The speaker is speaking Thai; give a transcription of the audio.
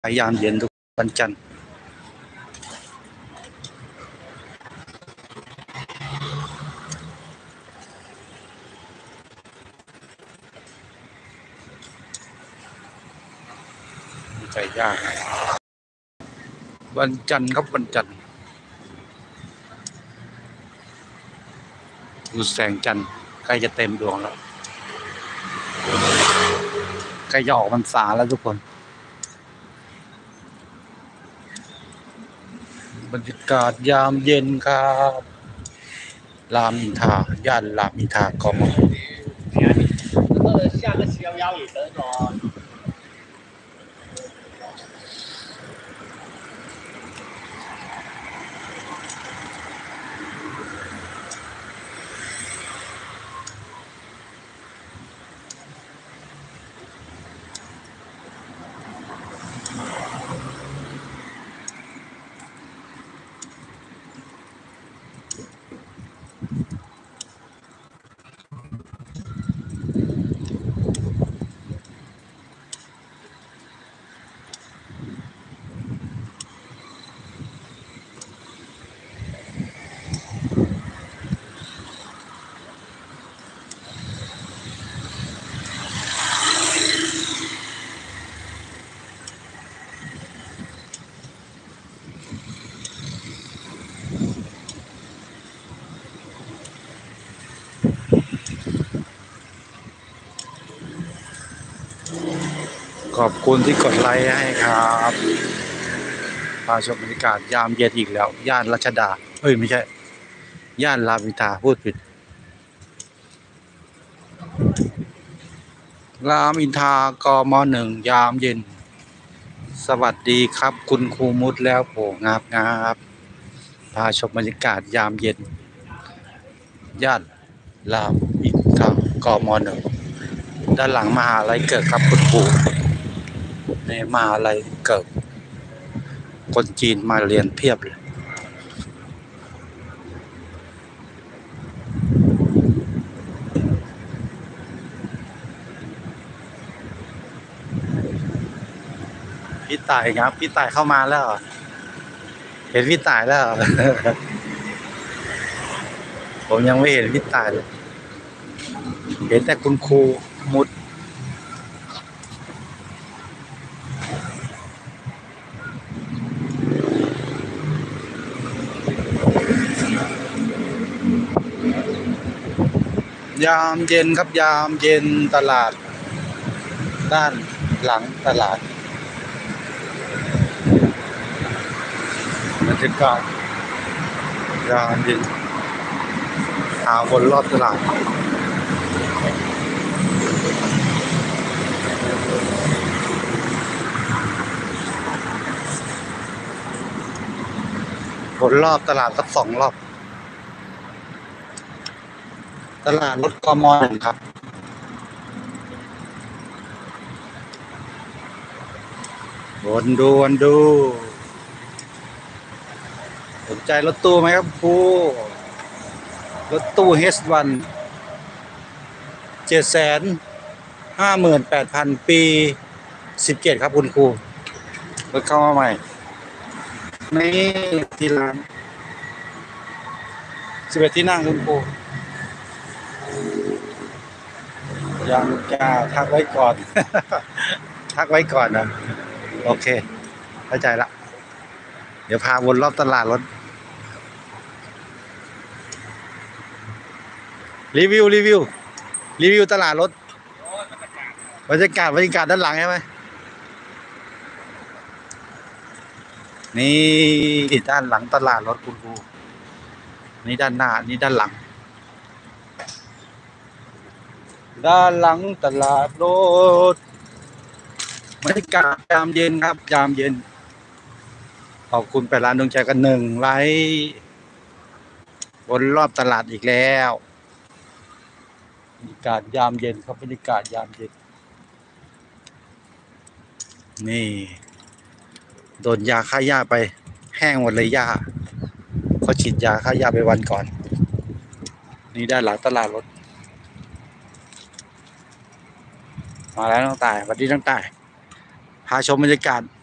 ยามเย็นทุกวันจันทร์ไก่ย่างวันจันทร์ครับวันจันทร์ดูแสงจันทร์ใกล้จะเต็มดวงแล้วใกล้จะออกพรรษาแล้วทุกคนบรรยากาศยามเย็นครับรามอินทราย่านรามอินทรากม. 下个逍遥也得着。 ขอบคุณที่กดไลค์ให้ครับพาชมบรรยากาศยามเย็นอีกแล้วย่านรัชดาไม่ใช่ย่านรามอินทราพูดผิดรามอินทรากม.1ยามเย็นสวัสดีครับคุณครูมุดแล้วโผงาบพาชมบรรยากาศยามเย็นย่านรามอินทรากม.1ด้านหลังมหาลัยเกิดครับคุณครูในมหาลัยเกิดคนจีนมาเรียนเพียบเลยพี่ต่ายครับพี่ต่ายเข้ามาแล้วเห็นพี่ต่ายแล้ว ผมยังไม่เห็นพี่ต่ายเลยเห็นแต่คุณครูมุดยามเย็นครับยามเย็นตลาดด้านหลังตลาดบรรยากาศยามเย็นหาคนรอบตลาดคนรอบตลาดสัก2 รอบตลาดรถกม.1ครับวนดูสนใจรถตู้ไหมครับครูรถตู้ H1 758,000 ปี17ครับคุณครูรถเข้ามาใหม่นี่ที่ร้าน11ที่นั่งคุณครูยังจะทักไว้ก่อน ทักไว้ก่อนนะโอเคเข้าใจละเดี๋ยวพาวนรอบตลาดรถรีวิวตลาดรถบรรยากาศด้านหลังใช่ไหมนี่ด้านหลังตลาดรถคุณครูนี่ด้านหน้านี่ด้านหลังตลาดรถบรรยากาศยามเย็นครับยามเย็นขอบคุณไปร้านดวงใจกัน1 ไลค์วนรอบตลาดอีกแล้วบรรยากาศยามเย็นครับบรรยากาศยามเย็นนี่โดนยาฆ่าหญ้าไปแห้งหมดเลยหญ้าเขาฉีดยาฆ่าหญ้าไปวันก่อนนี่ด้านหลังตลาดรถมาแล้วน้องต่ายสวัสดีน้องต่ายพาชมบรรยากาศ